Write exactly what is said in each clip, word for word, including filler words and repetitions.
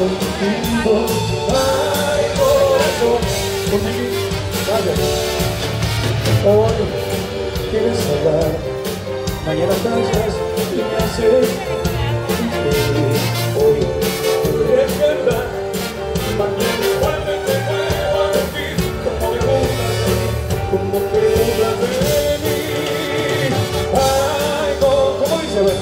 contigo. Ay, corazón, contigo. Hoy quieres hablar, mañana callas y me haces infeliz. Hoy quieres cantar, mañana igualmente vuelvo a decir como me burlas de mí, como te burlas de mí. Ay, ¿cómo dice? A ver.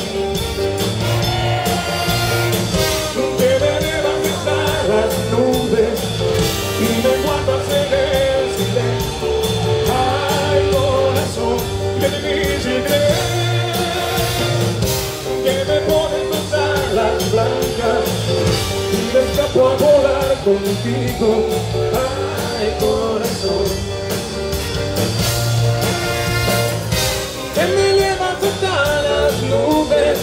Que me levantes a las nubes y me guardas en el silencio. Ay, corazón, qué difícil creer que me ponen tus alas blancas y me escapo a volar contigo. Ay, corazón, que me llevas hasta las nubes